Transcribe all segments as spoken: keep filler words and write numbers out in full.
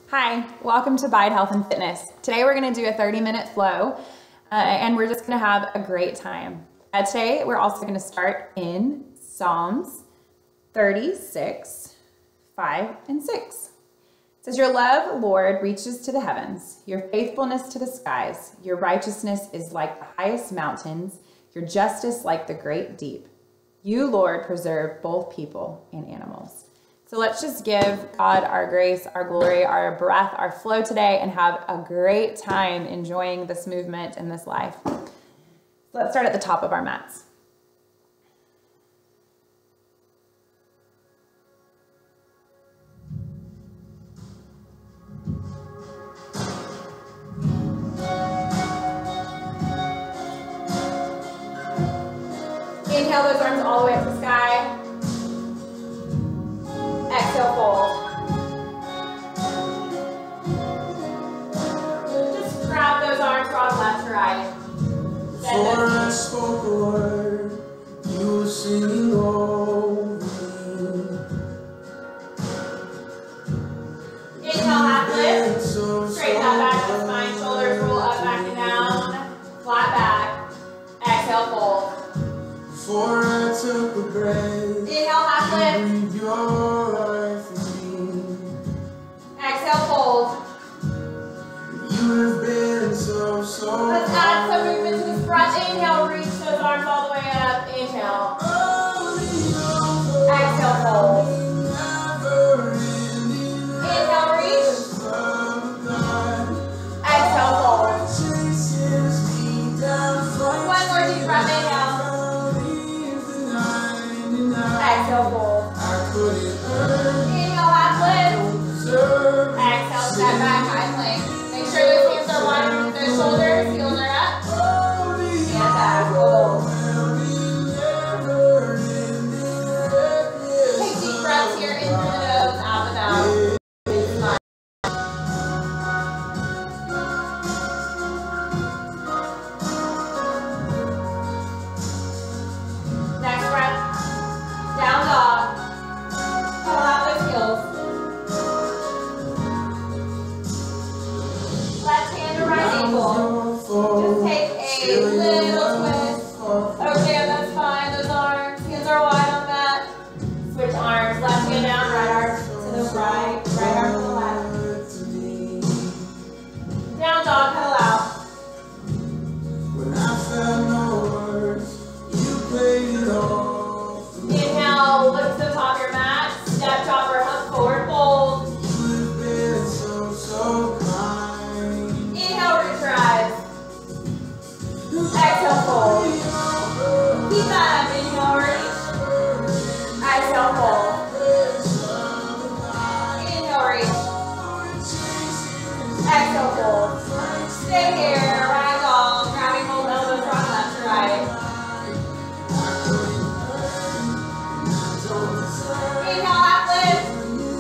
Hi, welcome to Bide Health and Fitness. Today we're going to do a thirty minute flow uh, and we're just going to have a great time. Uh, today we're also going to start in Psalms thirty-six, five and six. It says, your love, Lord, reaches to the heavens, your faithfulness to the skies, your righteousness is like the highest mountains, your justice like the great deep. You, Lord, preserve both people and animals. So let's just give God our grace, our glory, our breath, our flow today, and have a great time enjoying this movement and this life. Let's start at the top of our mats. Inhale those arms all the way up to the sky. Exhale, fold. Just grab those arms from left to right. Before I spoke a word, you were singing over me. Inhale, half lift. Straighten that back to the spine. Shoulders roll up, back and down. Flat back. Exhale, fold. Before I took a breath, inhale, half lift. breathe your life in me. Exhale, fold. You have been so, so Let's add some movement to this breath. Inhale, reach those arms all the way up. Inhale. Exhale, fold. Inhale, reach. Exhale, fold. One more deep breath. Inhale. Exhale, fold. Inhale, half lift. Exhale, step back, high plank. Make sure those hands are wide underneath those shoulders. Heels are up. And back. Fold. Take deep breaths here in through the nose, out the mouth. Next breath. Down dog. Pull out those heels. Left hand to right ankle. Just take a little twist. Okay, that's fine. Those arms. Hands are wide on the mat. Switch arms. Left hand down, right arm to the right. Right arm to the left. Down dog, pedal out. When I found no words, you played it all for me. Inhale, lift to the top of your mat. Step chopper, hug forward, fold. You have been so, so kind. Inhale, reach rise. Exhale, fold. Keep that up. Inhale, reach. Exhale, fold. Inhale, reach. Exhale, fold. Stay here, right dog. Grabbing both elbows from left to right. Inhale, half lift.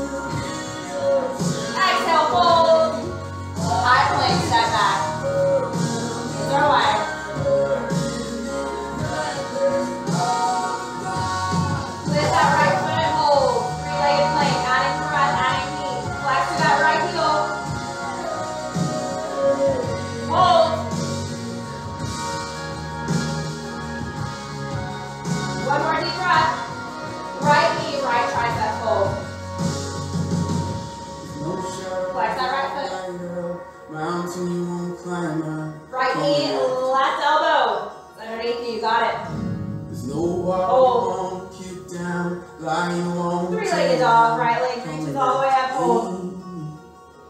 Exhale, fold. High plank, step back. Hands are wide. Lift that right foot and hold. Three-legged plank, adding breath, adding heat. Flex to that right heel. Hold. One more deep breath. Right knee, right tricep, hold. No shadow Flex that right foot. foot. Mountain you won't climb up. Right knee, left elbow. Underneath you, got it. There's no wall Hold. you won't kick down, lie you won't Three-legged take. dog, right leg reaches all the way up, hold.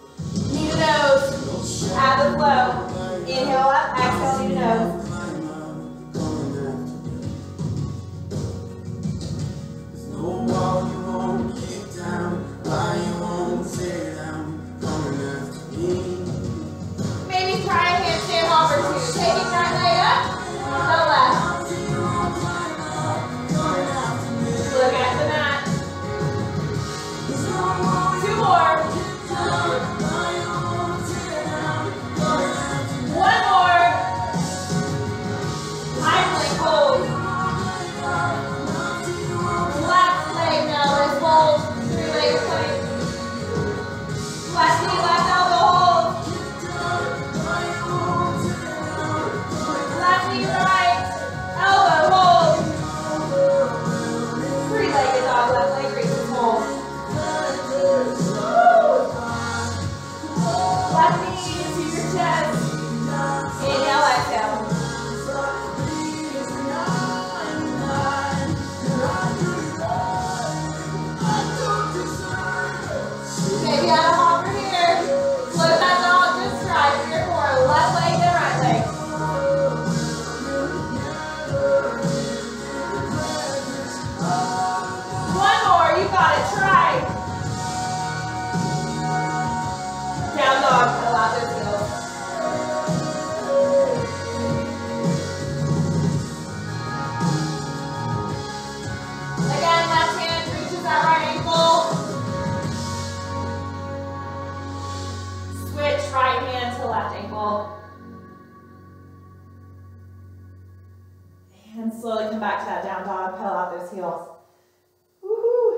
slowly come back to that down dog, pedal out those heels. Woohoo!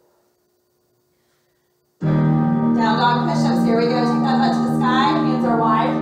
Down dog push-ups, here we go. Take that butt to the sky, hands are wide.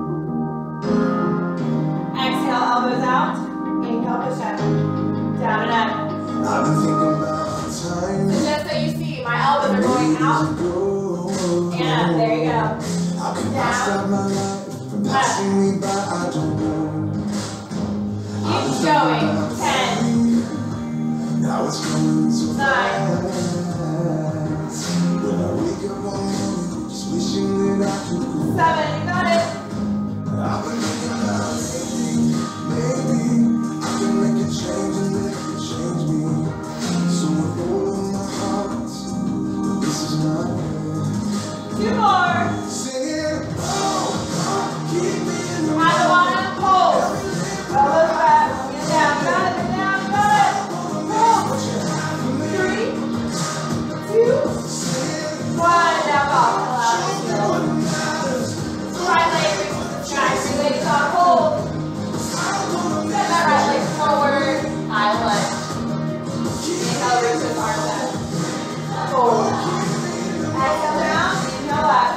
Exhale, elbows out. Inhale, push-up. Down and up. I've been thinking about the time. So just so you see, my elbows are going out and up. There you go. How can I stop my life from passing me by? I don't know. Keep going. Ten. Now it's coming so Nine. fast. When I wake up one morning, just wishing that I could go. Seven. You got it. I've been thinking about lately, maybe I can make a change and make it change me. So with all of my heart, this is my way. Two more. Singing, oh, oh, keep me in the At the bottom, hold. Elbows back. Get down. Got it. Down. Got it. Hold. Three. Two. One. Down dog. Right leg reaches the sky. Three legs up. Hold. Send that right leg forward. High lunge. Inhale, reaches arms up. Hold. Exhale down. Inhale up.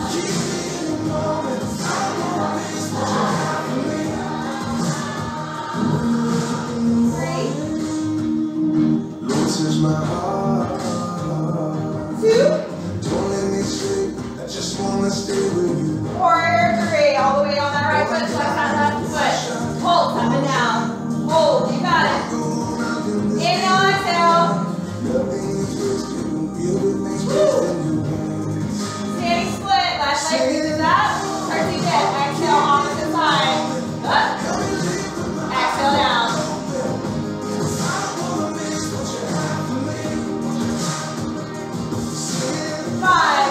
Three. Lord, touch my heart. Two. Don't let me sleep. I just wanna stay with you. Warrior three. All the way on that right foot. Flex that left foot. Hold. Up and down. Hold. You got it. Inhale, exhale. Nothing is wasted. Feel the things wasted in your hands. Standing split. Left leg reaches up. Turkey dip. Exhale, opposite side. Up. Exhale down. Five.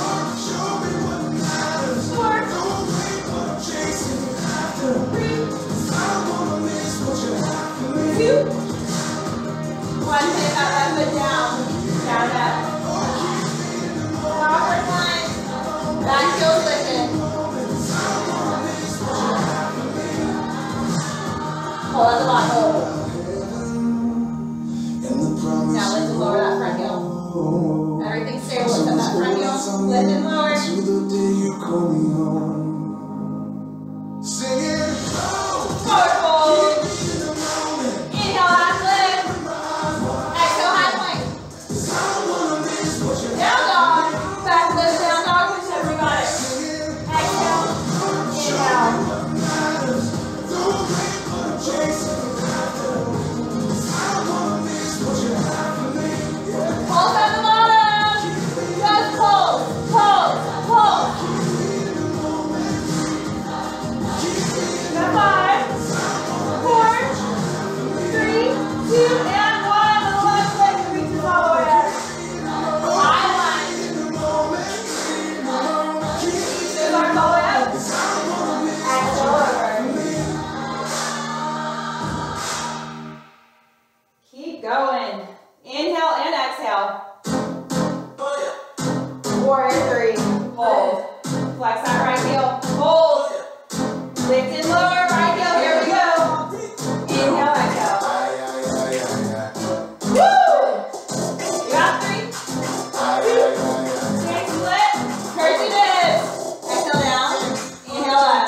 Four. Three. Two. One. Take that left foot down. Down up. Forward line. Back heels lifted. Hold at the bottom. Hold. Now lift and lower that front heel. Everything stay with that front heel. Lift and lower. To the day you call me home. Singing, oh, Forward fold. in the moment. Inhale, half lift. Exhale, half plank. I wanna miss what you Down dog. Back lift, down dog. Push up, we got it. Exhale. Inhale. matters. Don't wait for the chasing after. I wanna miss what you have for me. Pulse at the bottom. Just pulse. Pulse. Pulse. Now five, four, three, two, and one. The left leg reaches all the way up. High line. Reach those arms all the way up. Exhale over. Keep going. Inhale and exhale. Warrior three. Hold. Flex that right heel. Hold. Lift and lower. Right heel. Here we go. Inhale, exhale. Woo! You got three. Standing split. Curtsy dip. Exhale down. Inhale up.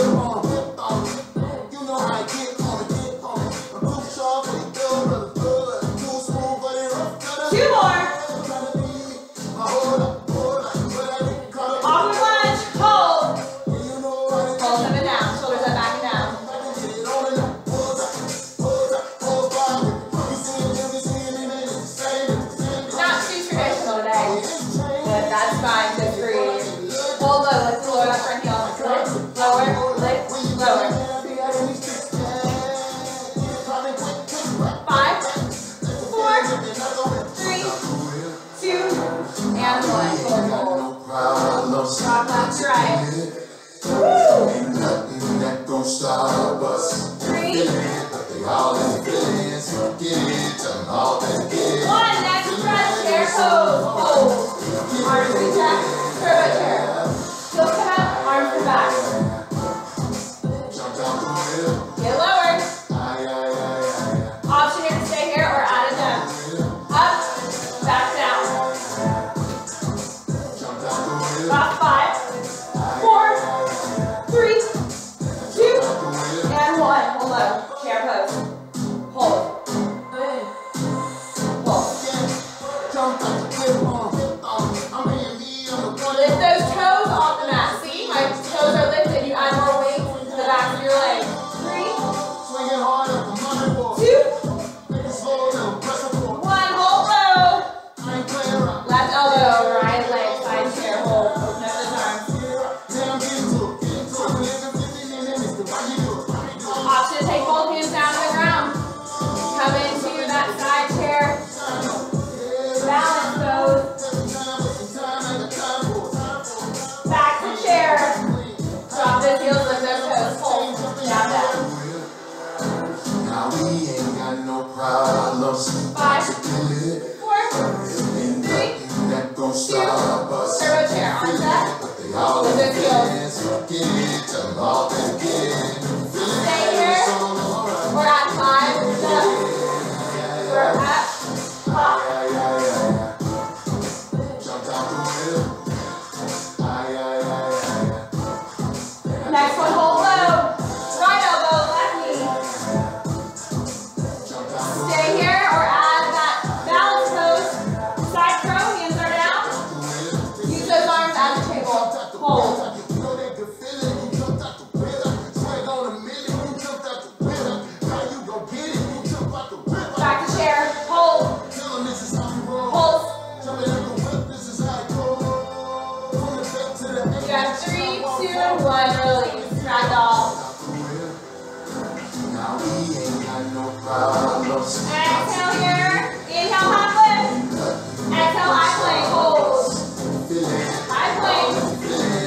You know how I get on it, get on it. I'm too sharp, but it feel really good. Too smooth, but it rough. Two more. Tryna be me. I hold up, hold up, but I didn't cut it. Awkward lunge. Hold. You know what it Pulse up and down. Shoulders up, back and down. I can get it on and up. Hold up, hold up, hold up. You see it, you see it, and it's the same, it's the same. Not too traditional today, but that's fine. Good for you. Hold low. Lift the lower that front heel. Lift, lower, lift, lower. Five, four, three, two, and one. Forward fold. Drop left to right. Ain't nothing that gon' stop us. Three, They all in the feelings. Get it, tell them all that get. one. Next breath. Chair pose. Hold. Arms reach up. Turbo chair. Heels come up. Arms to back. Jump down the hill. Get lower. Aye, aye, aye, Last five, four, three, two, and one. Hold on. Chair pose. Hold. Lift those toes off the mat. See, my toes are lifted. You add more weight to the back of your leg. Three, two, one. Hold low. Left elbow, right leg, side chair. Hold. Open up those arms. Option to take both hands down to the ground. Come into that side chair. Balance pose. Back to chair. Drop those heels, lift those toes. Hold. Down, down. Now we ain't got no problems. Five, four, three, two, turbo chair. Arms up. Lift those heels. Stay here. We're at five. We're up. Up. Next one, hold low. Right elbow, left knee. Stay here or add that balance pose. Side throw, hands are down. Use those arms at the table. Hold. Back to chair. Hold. Hold. You have three, two, and one. Release. Ragdoll. Exhale here. Inhale, high plank. Exhale, high plank. Hold. High plank.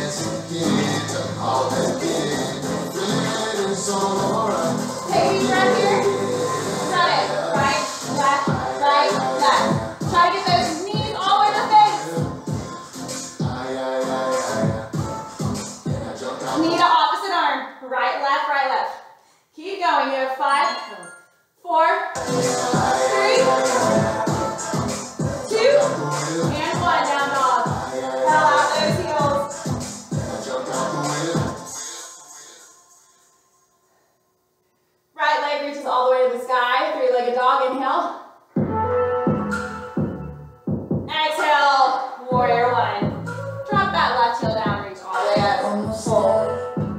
Take a deep breath here. Got it. Right, left, right, left. Try to get those knees all the way to the face. Knee to opposite arm. Right, left, right, left. Keep going. You have five, four, three, two, and one. Down dog. Pedal out those heels. Right leg reaches all the way to the sky. Three-legged dog. Inhale. Exhale. Warrior one. Drop that left heel down. Reach all the way up. Hold.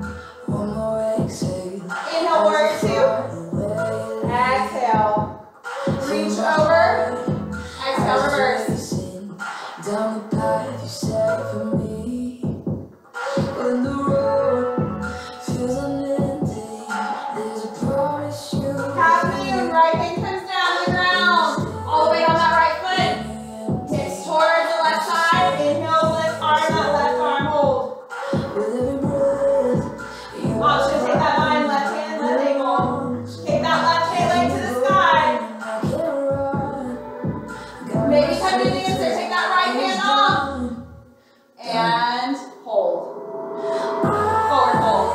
Inhale, warrior two. Exhale. Reach over. Exhale, reverse. Down the path you set for me. When the road feels unending, there's a promise you. Half moon, right hand comes down to the ground. All the way on that right foot. Hips towards the left side. Inhale, lift arm, that left arm, hold. With every breath you Option, take that line, left hand, left ankle. Take that left hand leg to the sky. I can't run. Maybe come to the insert, take that right hand off. And hold. Forward fold.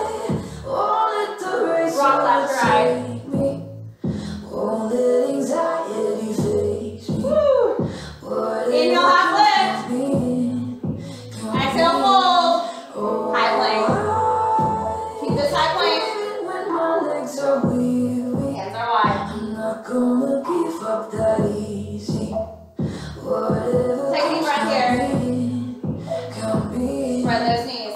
Rock left, right. Won't let anxiety face me. Woo. Inhale, half lift. Exhale, fold. High plank. Keep this high plank. When my legs are weary, Hands are wide. I'm not gonna give up that easy. Whatever Take a deep breath here. can be, Spread those knees.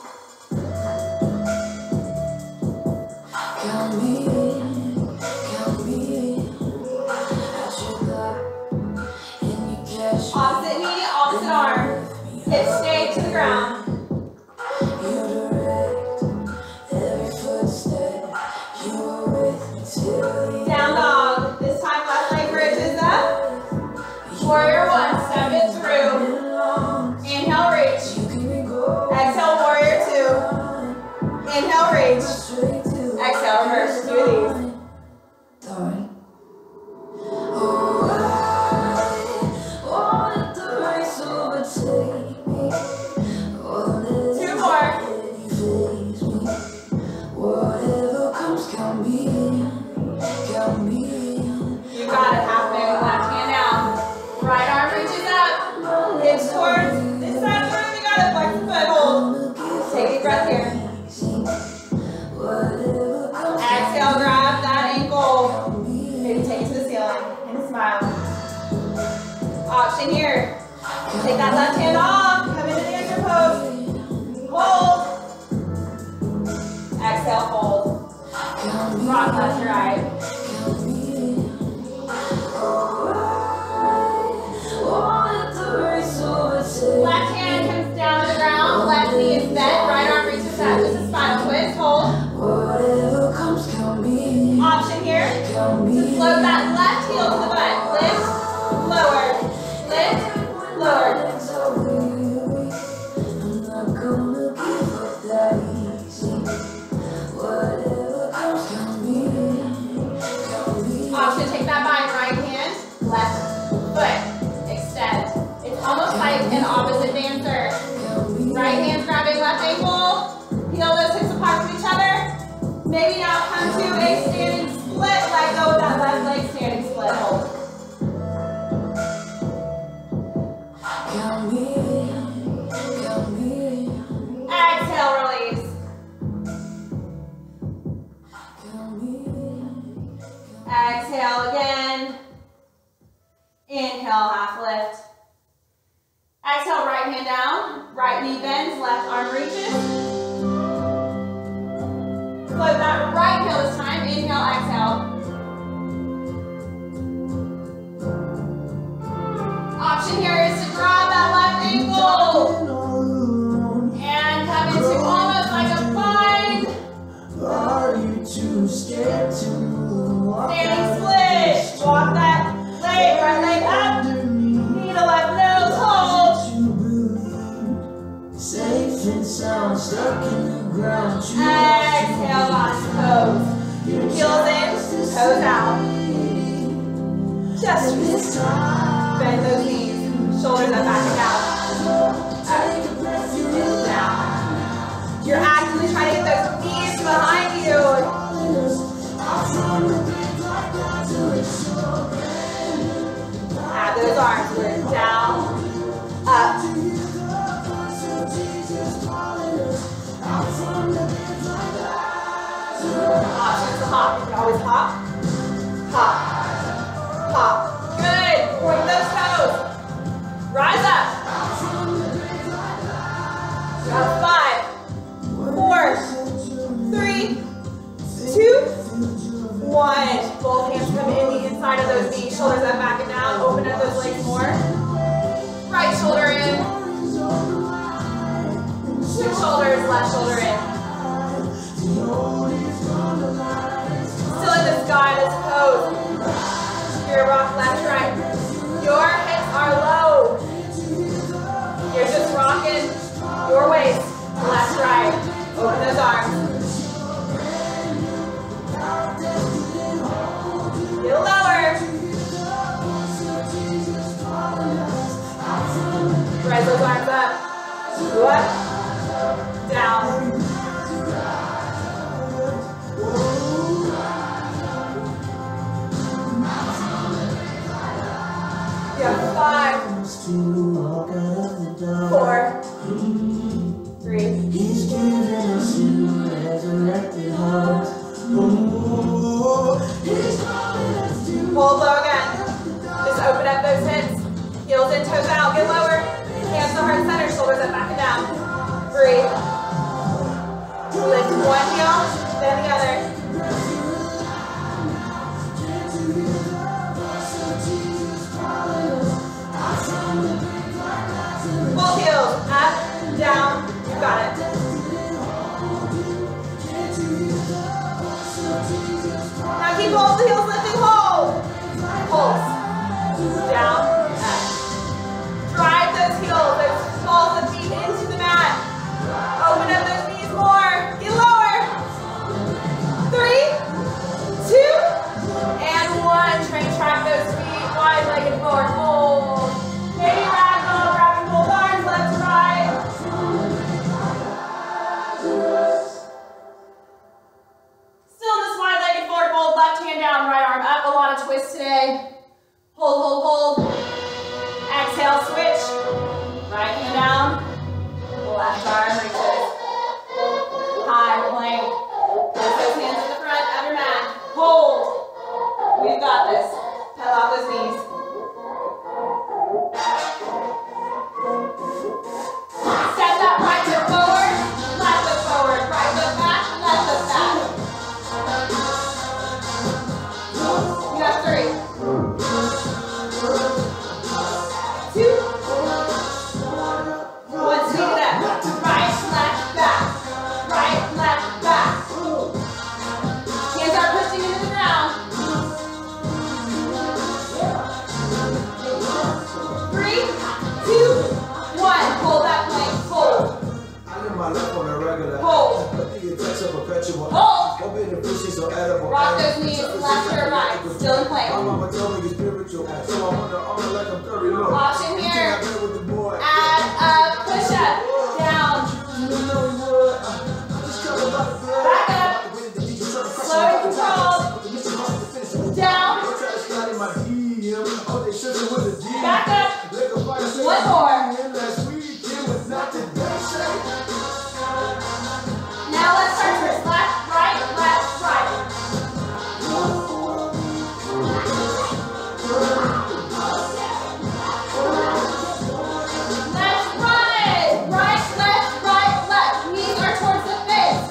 can be, can be. At your back, and you catch me. Opposite knee, opposite arm. Hips stay to the ground. You direct every footstep. You are with me till the Down dog. This time left leg bridges up. Warrior one. Step it through. end. Inhale, reach. You keep me going. Exhale, left hand off. Come into the anchor pose. Hold. Exhale, fold. Rock left to right. Left hand comes down to the ground. Left knee is bent. Right arm reaches up. This is spinal twist. Hold. Option here to float that left heel to the butt. Lift, lower, lift, lower. Option, take that bind, right hand, left foot, extend. It's almost like an opposite dancer. Right hand grabbing left ankle, heel those hips apart from each other. Maybe now come to a standing split, let go of that left leg, standing split, hold. Exhale, release. Exhale again. Inhale, half lift. Exhale, right hand down, right knee bends, left arm reaches. Float that right heel this time. Inhale, exhale. Option here is to grab that left ankle and come into almost like a bind. Are you too scared to walk Standing split. Walk that leg, right leg up. Knee to left nose, hold. Safe and sound, stuck in the ground. Exhale, lots of toes. Heels in, toes out. Just bend those knees. Shoulders up, back and down. Up, and down. You're actively trying to get those knees behind you. Add those arms. We're down, up. Options to hop. You can always hop, hop, hop. Good. Point those toes. Rise up. You have five, four, three, two, one. Both hands come in the inside of those knees. Shoulders up, back and down. Open up those legs more. Right shoulder in. Switch shoulders, left shoulder in. Still in this guided pose. Here, rock left, right. Your hips are low. You're just rocking your waist. Left, right. Open those arms. Get lower. Raise those arms up. Go up. Down. You have five, four, three. He's given us new resurrected hearts. Hold low again. Just open up those hips. Heels in, toes out. Get lower. Hands to heart center. Shoulders up, back and down. Breathe. Lift one heel, then the other. Both heels, up, down, you got it. Now keep both the heels lifting, hold. Pulse. Down, up. Drive those heels, those balls of feet into the mat. Open up those knees more. Get lower. untouchable. Hold. Open the pussy so edible. Rock those knees, left or right. Still in play. My mama told me it's spiritual, so I want to honor like I'm very low. Option You here. cannot play with the boy. Add up, push up, down. Back up. Slow and controlled. Down. Back up. One more. Now let's start first. Left, right, left, right. Let's run it. Right, left, right, left. Knees are towards the face.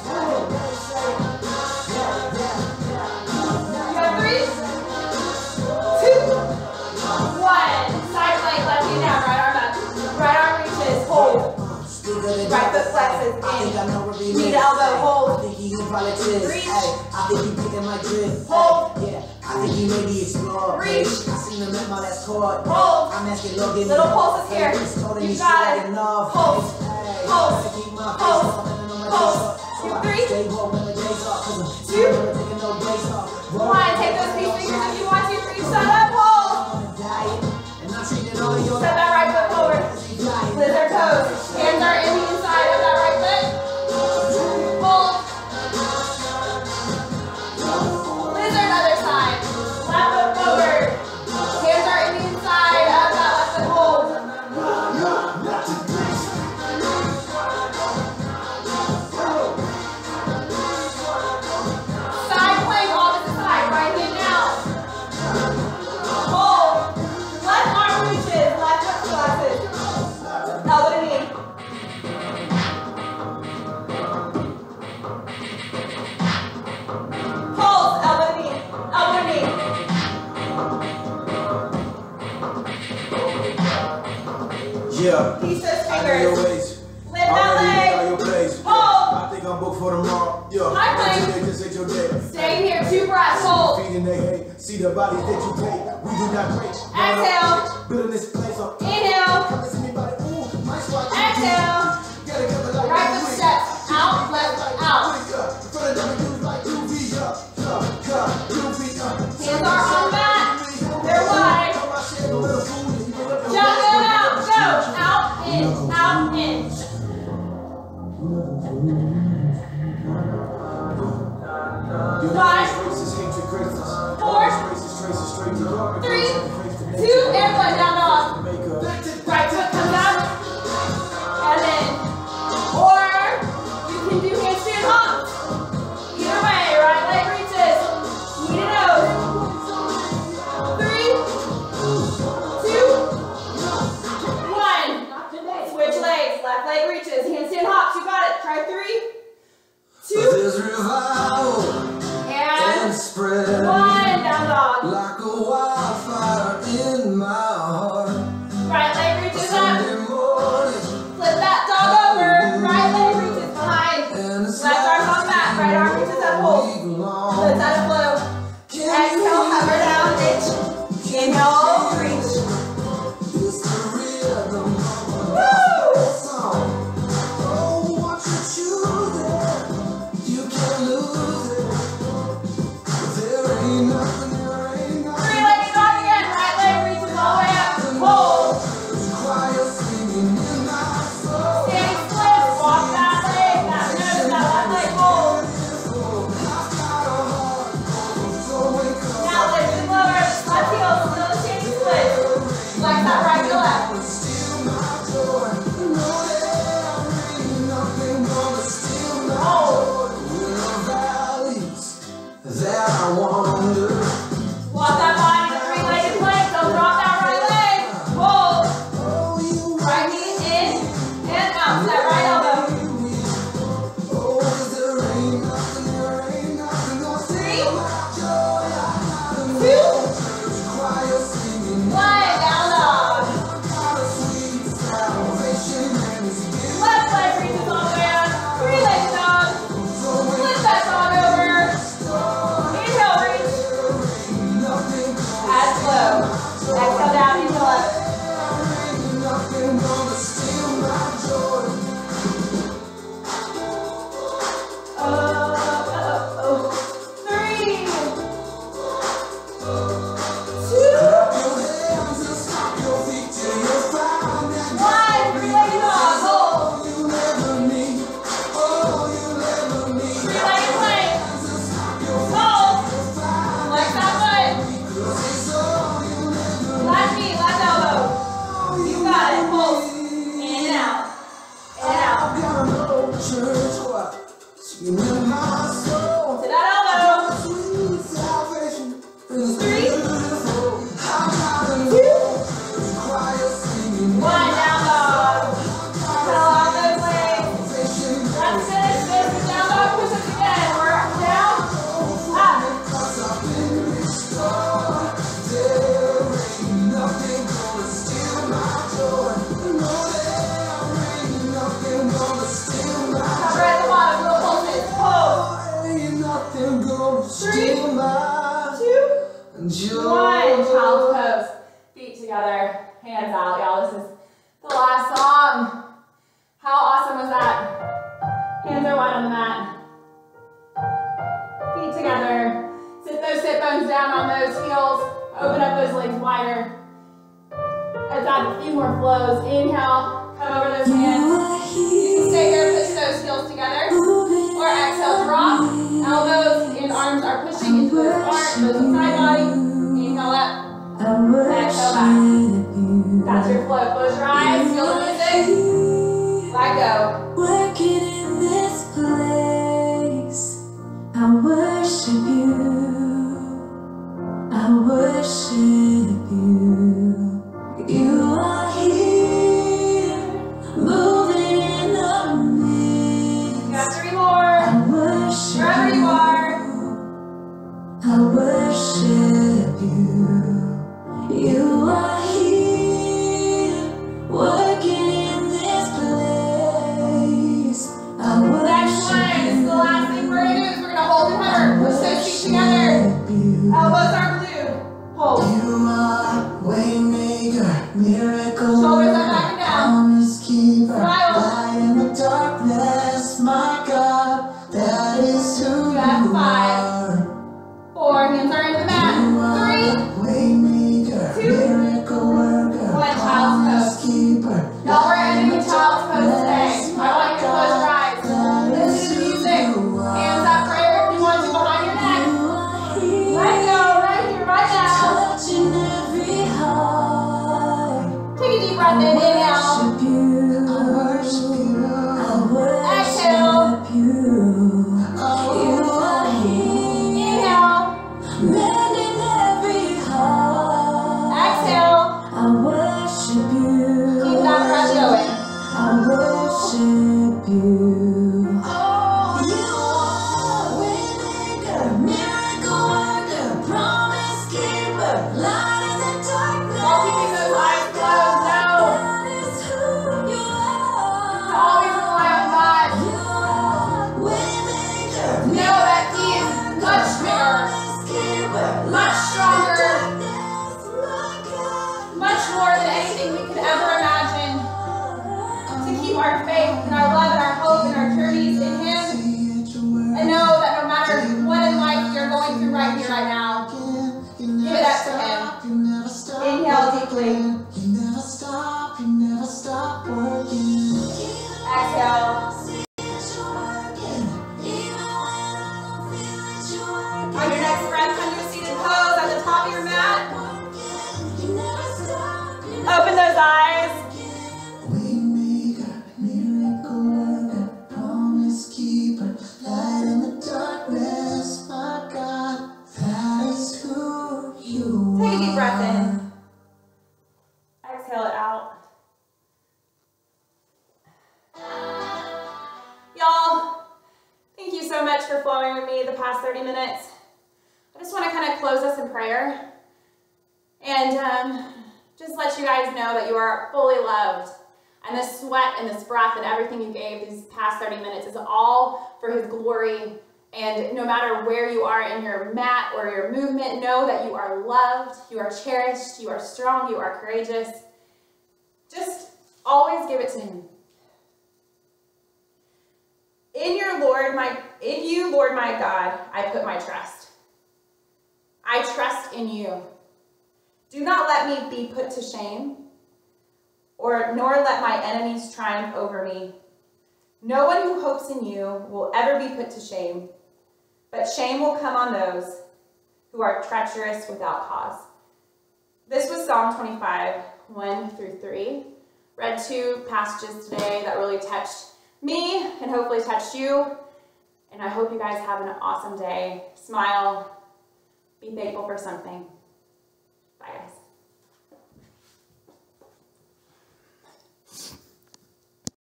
You have three, two, one. Side plank, left knee down, right arm up. Right arm reaches, hold. Right foot flexes in. Knee to elbow, hold. Reach. I think he picking my drip. Hold. Yeah, I think he maybe explore. Reach. I seen him at my last court. Hold. I'm asking Logan. Little pulses here. You got it. Pulse. Pulse. Pulse. Pulse. Three. Two. One. Take those peace fingers if you want to. Reach that up. Hold. Step that right foot forward. Lizard toes. Hands are in the inside of that right foot. Hold. Lizard other side. Left foot forward. Hands are in the inside of that left foot. Hold. Side plank, opposite side. Right hand down. Hold. Left arm reaches. Left foot flexes. Elbow to knee. Pulse, elbow to knee. Elbow to knee. Yeah. Piece those I know your fingers. ways. Lift that Already leg. know your place. Hold. I think I'm booked for tomorrow. Yeah. High plank. Today, this ain't your day. Stay here. Two breaths. Hold. Feeding they hate. See the bodies that you take. We do not break. Exhale. Building this place up. Inhale. Come and see me, buddy. Ooh, my squad. Exhale. Gotta get the light. Right foot steps. Out, left, out. Hands are on mat. They're wide. Jump them out. Go. Out, in, out, in. Five, four, three, two, and one. Down dog. Right foot comes up. And then, or you can do handstand hops. Either way, right leg reaches. Knee to nose. Three, two, one. Switch legs. Left leg reaches. Handstand hops. You got it. Try three, two, There's revival and and spread one. Down dog. like a wildfire in my heart. Right leg reaches up. Sunday morning Flip that dog over. Right leg reaches behind. and it's Left arm on mat. Right arm reaches up. Hold. Lift out of flow. Exhale, hover down, reach. Inhale, reach. It's the rhythm Woo! of the song. Oh, once you choose it, you can't lose it. There ain't nothing, there ain't nothing. Three-legged dog again. Right church, singing in my soul. To that elbow. Sweet salvation is Three. beautiful. How about it? Two. Choir singing. One, down dog. Pedal out those legs. Let's finish this with down dog push-ups again. We're down, up. Cause I've been restored. There ain't nothing gonna steal my joy. No, there ain't nothing gonna steal my Cover at the bottom, little pulses. Pose. Ain't nothing gonna Three. steal my Two. joy. One, child's pose. Feet together, hands out, y'all. This is the last song. How awesome was that? Hands are wide on the mat. Feet together. Sit those sit bones down on those heels. Open up those legs wider. Let's add a few more flows. Inhale, come over those hands. You can stay here, push those heels together. Or exhale, drop. Elbows and arms are pushing into those arms, those side body. Inhale up. Exhale back. That's your flow. Close your eyes. Feel the music. Let go. Working in this place, I worship you. I worship you. You are here, moving in the midst. You got three more. I worship Wherever you are. I worship you. You are here, working in this place. I Next one. This is the last thing we're going to do is we're going to hold and hover. Push those feet together. Elbows are glued. Hold. You are waymaker, miracle Shoulders up, worker, back and down. promise keeper, Smile. light in the darkness, my God, that is who You have you five. are. Four. Hands are into the mat. Three. Waymaker, Two. miracle worker, One, child's promise pose. keeper. Y'all, we're ending with child's pose today. I want you to close your eyes. Listen to the music. Hands up, prayer if you want to behind your neck. Let go, right here, right now. touching every heart. Take a deep breath in, inhale. Worship you. I worship you. I worship Exhale. you. You are here, Inhale. mending every heart. Exhale. I worship you. Keep that breath going. I worship you. You are waymaker, miracle worker, promise keeper, light in the darkness. While keeping those eyes closed, know That is who you to are. always rely on God. You are waymaker, Know that He is much bigger, promise keeper, much stronger, darkness, my God. much more than anything we could ever imagine. To keep our faith and our love and our hope and our journeys in Him. And know that no matter what in life you're going through right here, right now, give it up to Him. Inhale deeply. You never stop, you never stop working. Exhale. On your next breath, come to a seated pose at the top of your mat. Open those eyes. Waymaker, miracle worker, promise keeper, light in the darkness, my God, that is who you are. Take a deep breath in. Exhale it out. Y'all, thank you so much for flowing with me the past thirty minutes. I just want to kind of close us in prayer and um, just let you guys know that you are fully loved. And this sweat and this breath and everything you gave these past thirty minutes is all for His glory. And no matter where you are in your mat or your movement, know that you are loved, you are cherished, you are strong, you are courageous. Just always give it to Him. In your Lord, my, in you, Lord my God, I put my trust. I trust in you. Do not let me be put to shame, or nor let my enemies triumph over me. No one who hopes in you will ever be put to shame, but shame will come on those who are treacherous without cause. This was Psalm twenty-five, one through three. Read two passages today that really touched me and hopefully touched you. And I hope you guys have an awesome day. Smile. Be thankful for something.